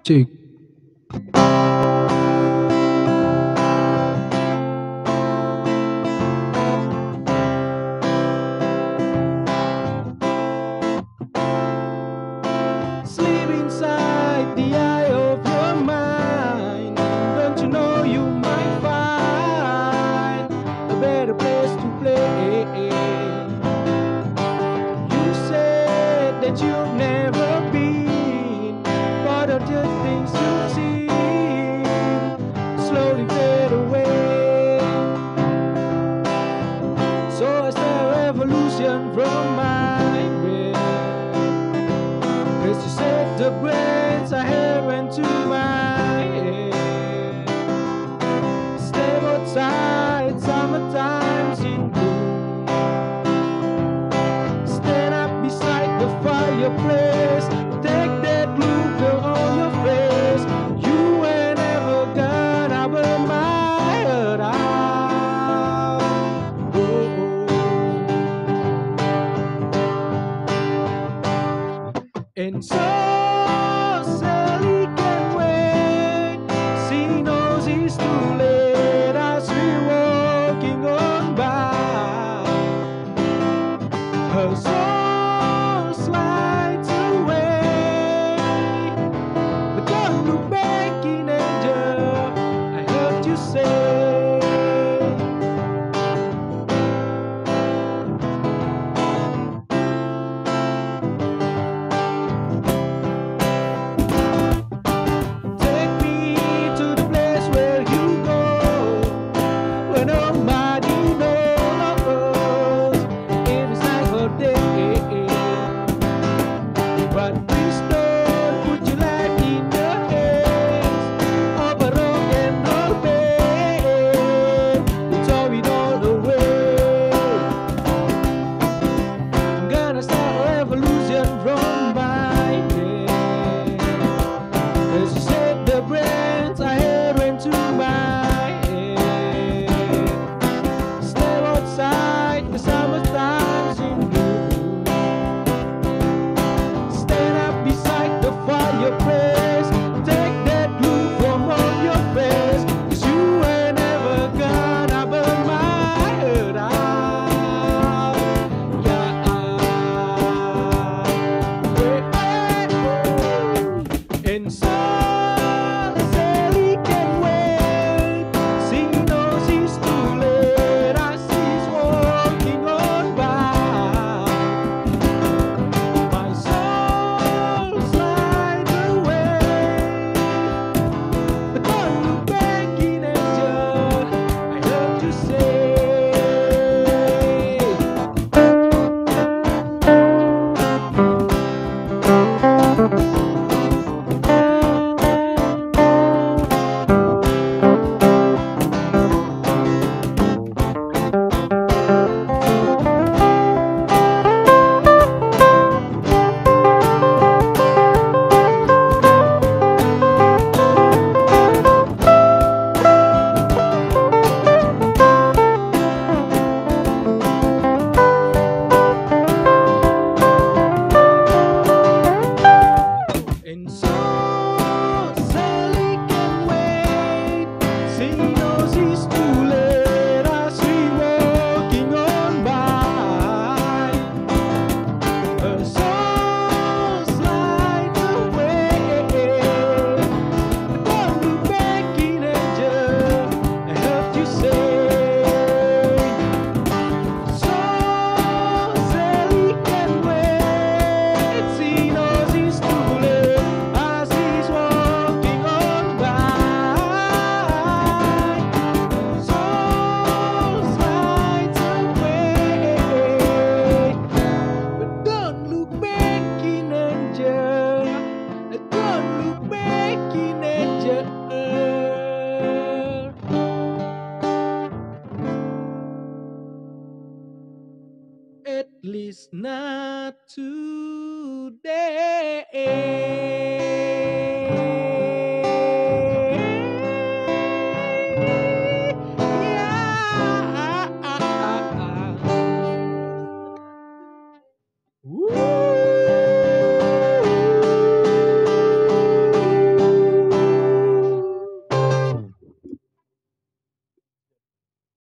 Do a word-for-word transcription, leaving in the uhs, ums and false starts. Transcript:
Cek. Sleep inside the eye of your mind. Don't you know you might find a better place to play? You said that you've never been part of the things you've seen slowly fade away. So is there a revolution from my brain? Cause you said the brains I have went to my head. Step outside, summertime's in bloom. Stand up beside the fireplace. Take that look on your face. You ain't ever gonna burn my heart out. Oh. And so Sally can wait. She knows it's too late as we're walking on by. Her soul slides away, but don't look back in anger, I heard you say. Take me to the place where you go, where nobody knows. It is like a day, but please don't put your life in the hands of a rock and roll band. We throw it all away. I'm gonna start a revolution from my head. Cause you said the brains I had went to my head. Step outside, the summertime's in bloom. Stand up beside the fireplace. Take that look from on your face. Cause you ain't never gonna burn my heart out. Yeah. And so Sally can wait. She knows it's too late as she's walking on by. My soul slides away, but don't look back in anger, I heard you say. And so Sally can wait. She knows it's too late as we walking on by. Her soul slides away, but don't look back in anger, I heard you say. So Sally can wait. She knows it's too late as she's walking on by. Soul slides away, but don't look back in anger. Don't look back in anger. At least not too